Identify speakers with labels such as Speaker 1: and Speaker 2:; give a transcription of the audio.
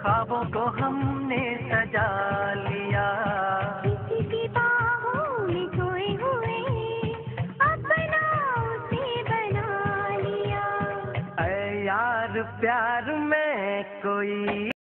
Speaker 1: ख्वाबों को हमने सजा लिया।
Speaker 2: किसी की बाहों में खोए हुए अपना उसे बना लिया।
Speaker 1: ऐ यार प्यार में कोई